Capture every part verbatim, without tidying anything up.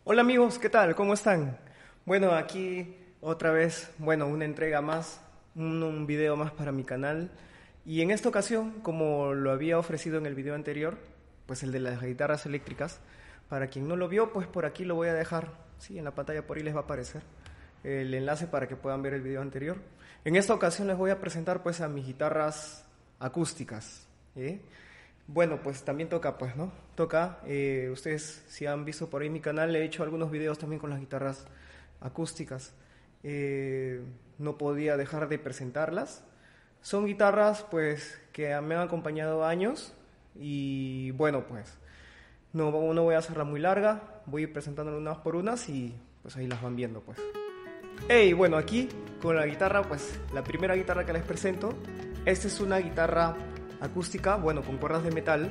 Hola amigos, ¿qué tal? ¿Cómo están? Bueno, aquí otra vez, bueno, una entrega más, un, un video más para mi canal. Y en esta ocasión, como lo había ofrecido en el video anterior, pues el de las guitarras eléctricas, para quien no lo vio, pues por aquí lo voy a dejar, sí, en la pantalla por ahí les va a aparecer el enlace para que puedan ver el video anterior. En esta ocasión les voy a presentar pues a mis guitarras acústicas, ¿eh? Bueno, pues también toca, pues, ¿no? Toca, eh, ustedes si han visto por ahí mi canal, he hecho algunos videos también con las guitarras acústicas. Eh, no podía dejar de presentarlas. Son guitarras, pues, que me han acompañado años y, bueno, pues, no, no voy a hacerla muy larga, voy a ir presentándolas unas por unas y, pues, ahí las van viendo, pues. Hey, bueno, aquí con la guitarra, pues, la primera guitarra que les presento, esta es una guitarra acústica, bueno, con cuerdas de metal.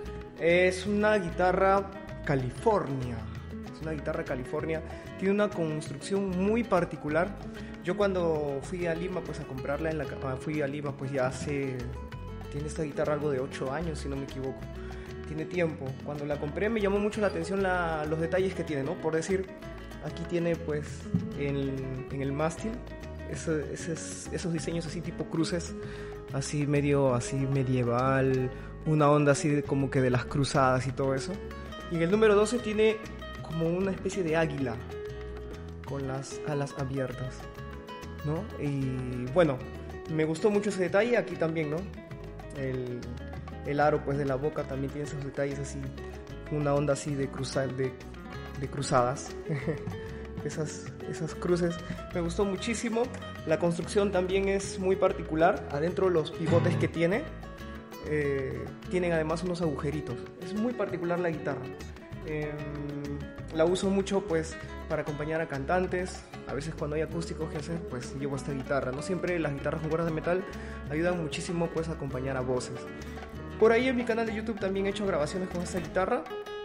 Es una guitarra California. Es una guitarra California. Tiene una construcción muy particular. Yo cuando fui a Lima, pues a comprarla en la fui a Lima, pues ya hace tiene esta guitarra algo de ocho años, si no me equivoco. Tiene tiempo. Cuando la compré me llamó mucho la atención la, los detalles que tiene, ¿no? Por decir, aquí tiene pues en, en el mástil esos, esos, esos diseños así tipo cruces, así medio así medieval, una onda así de, como que de las cruzadas y todo eso. Y en el número doce tiene como una especie de águila con las alas abiertas, ¿no? Y bueno, me gustó mucho ese detalle. Aquí también, ¿no? El, el aro pues de la boca también tiene esos detalles así, una onda así de, cruza, de, de cruzadas. Esas, esas cruces me gustó muchísimo. La construcción también es muy particular. Adentro los pivotes que tiene eh, tienen además unos agujeritos. Es muy particular la guitarra. Eh, la uso mucho pues para acompañar a cantantes. A veces cuando hay acústicos que hacer, pues llevo esta guitarra. No siempre las guitarras con cuerdas de metal ayudan muchísimo pues a acompañar a voces. Por ahí en mi canal de YouTube también he hecho grabaciones con esta guitarra.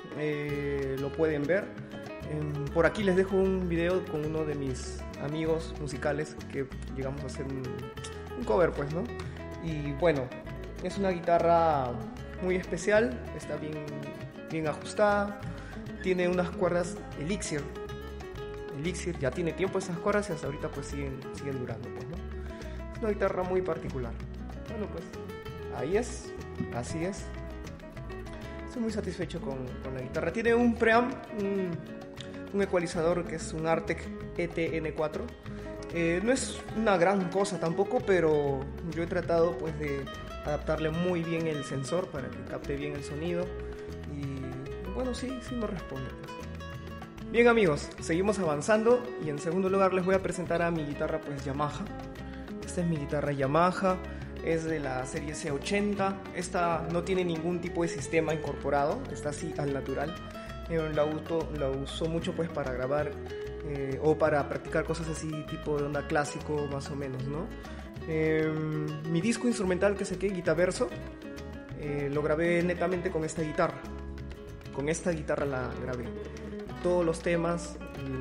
Eh, lo pueden ver. Por aquí les dejo un video con uno de mis amigos musicales que llegamos a hacer un, un cover, pues, ¿no? Y bueno, es una guitarra muy especial, está bien, bien ajustada, tiene unas cuerdas Elixir, Elixir, ya tiene tiempo esas cuerdas y hasta ahorita pues siguen, siguen durando, pues, ¿no? Es una guitarra muy particular. Bueno, pues, ahí es, así es. Estoy muy satisfecho con, con la guitarra. Tiene un preamp, un... un ecualizador que es un Artec E T N cuatro. Eh, no es una gran cosa tampoco, pero yo he tratado pues de adaptarle muy bien el sensor para que capte bien el sonido y bueno, sí, sí me responde pues. Bien amigos, seguimos avanzando y en segundo lugar les voy a presentar a mi guitarra pues Yamaha. Esta es mi guitarra Yamaha, es de la serie C ochenta. Esta no tiene ningún tipo de sistema incorporado, está así al natural. La, uso, la uso mucho pues para grabar eh, o para practicar cosas así tipo de onda clásico más o menos, ¿no? Eh, mi disco instrumental que saqué, Guitaverso, eh, lo grabé netamente con esta guitarra. Con esta guitarra la grabé. Todos los temas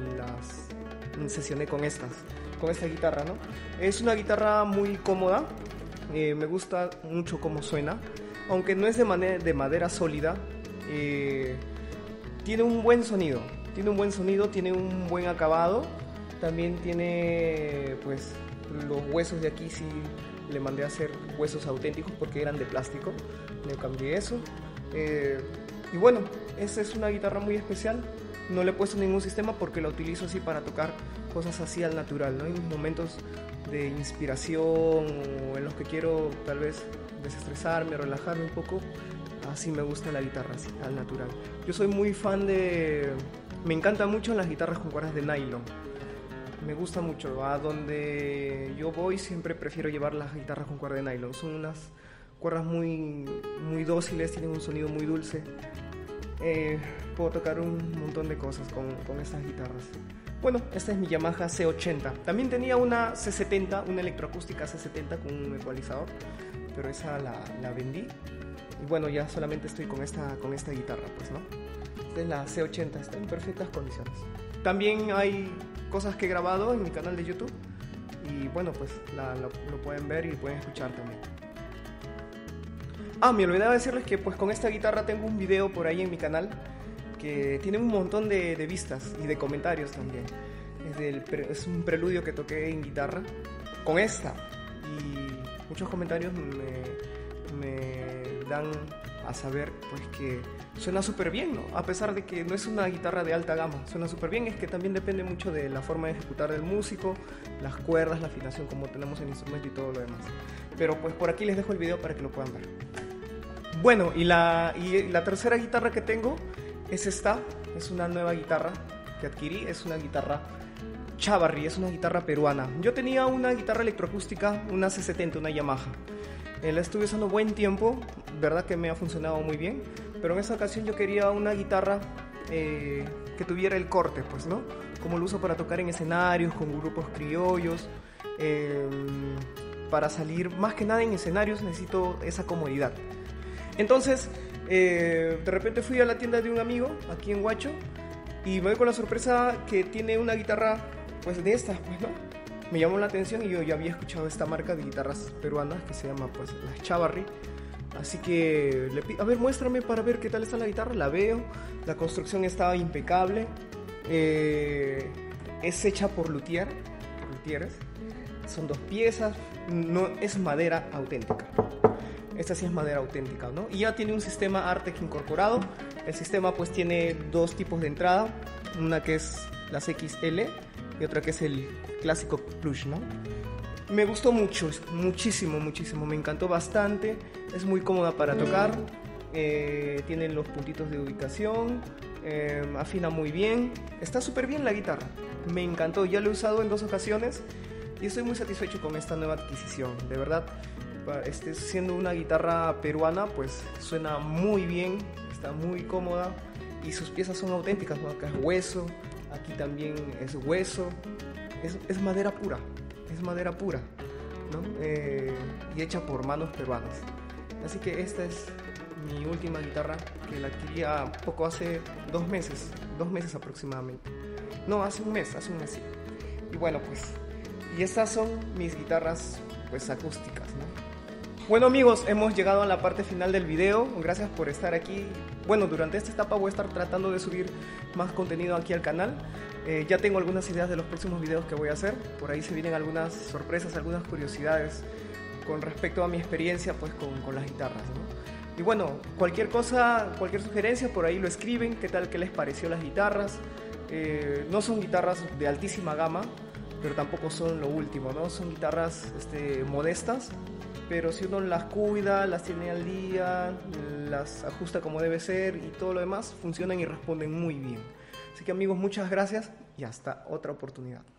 las sesioné con estas, con esta guitarra, ¿no? Es una guitarra muy cómoda, eh, me gusta mucho cómo suena, aunque no es de, manera, de madera sólida. Eh, Tiene un buen sonido, tiene un buen sonido, tiene un buen acabado. También tiene, pues, los huesos de aquí sí le mandé a hacer huesos auténticos porque eran de plástico. Le cambié eso. Eh, y bueno, esta es una guitarra muy especial. No le he puesto ningún sistema porque la utilizo así para tocar cosas así al natural, ¿no? En momentos de inspiración o en los que quiero tal vez desestresarme, relajarme un poco. Así me gusta la guitarra, así, al natural. Yo soy muy fan de... Me encantan mucho las guitarras con cuerdas de nylon. Me gusta mucho. A donde yo voy siempre prefiero llevar las guitarras con cuerda de nylon. Son unas cuerdas muy, muy dóciles, tienen un sonido muy dulce. Eh, puedo tocar un montón de cosas con, con estas guitarras. Bueno, esta es mi Yamaha C ochenta. También tenía una C setenta, una electroacústica C setenta con un ecualizador, pero esa la, la vendí. Y bueno, ya solamente estoy con esta, con esta guitarra, pues, ¿no? Esta es la C ochenta, está en perfectas condiciones. También hay cosas que he grabado en mi canal de YouTube. Y bueno, pues la, lo, lo pueden ver y pueden escuchar también. Ah, me olvidaba decirles que pues con esta guitarra tengo un video por ahí en mi canal porque tiene un montón de, de vistas y de comentarios también. Es, del, es un preludio que toqué en guitarra con esta, y muchos comentarios me, me dan a saber pues que suena súper bien, ¿no? A pesar de que no es una guitarra de alta gama, suena súper bien. Es que también depende mucho de la forma de ejecutar del músico, las cuerdas, la afinación, como tenemos el instrumento y todo lo demás. Pero pues por aquí les dejo el video para que lo puedan ver. Bueno, y la, y la tercera guitarra que tengo es esta. Es una nueva guitarra que adquirí, es una guitarra Chavarri, es una guitarra peruana. Yo tenía una guitarra electroacústica, una C setenta, una Yamaha. Eh, la estuve usando buen tiempo, verdad que me ha funcionado muy bien, pero en esta ocasión yo quería una guitarra eh, que tuviera el corte, pues, ¿no? Como lo uso para tocar en escenarios, con grupos criollos, eh, para salir, más que nada en escenarios necesito esa comodidad. Entonces, eh, de repente fui a la tienda de un amigo aquí en Huacho y me voy con la sorpresa que tiene una guitarra, pues, de estas, pues, ¿no? Me llamó la atención y yo ya había escuchado esta marca de guitarras peruanas que se llama pues las Chavarri. Así que le pido, a ver, muéstrame para ver qué tal está la guitarra. La veo, la construcción está impecable. Eh, es hecha por luthier, por luthieres. Son dos piezas, no es madera auténtica. Esta sí es madera auténtica, ¿no? Y ya tiene un sistema Artec incorporado. El sistema pues tiene dos tipos de entrada, una que es las X L y otra que es el clásico Plush, ¿no? Me gustó mucho, muchísimo, muchísimo, me encantó bastante, es muy cómoda para tocar, eh, tiene los puntitos de ubicación, eh, afina muy bien, está súper bien la guitarra, me encantó, ya lo he usado en dos ocasiones y estoy muy satisfecho con esta nueva adquisición, de verdad, este, siendo una guitarra peruana, pues suena muy bien, está muy cómoda y sus piezas son auténticas, ¿no? Acá es hueso, aquí también es hueso, es, es madera pura, es madera pura, ¿no? Eh, y hecha por manos peruanas. Así que esta es mi última guitarra, que la adquirí a poco hace dos meses, dos meses aproximadamente. No, hace un mes, hace un mes sí. Y bueno, pues, y estas son mis guitarras, pues, acústicas, ¿no? Bueno amigos, hemos llegado a la parte final del video, gracias por estar aquí. Bueno, durante esta etapa voy a estar tratando de subir más contenido aquí al canal. Eh, ya tengo algunas ideas de los próximos videos que voy a hacer, por ahí se vienen algunas sorpresas, algunas curiosidades con respecto a mi experiencia pues con, con las guitarras, ¿no? Y bueno, cualquier cosa, cualquier sugerencia por ahí lo escriben, qué tal, qué les pareció las guitarras. Eh, no son guitarras de altísima gama, pero tampoco son lo último, ¿no? Son guitarras este, modestas, pero si uno las cuida, las tiene al día, las ajusta como debe ser y todo lo demás, funcionan y responden muy bien. Así que amigos, muchas gracias y hasta otra oportunidad.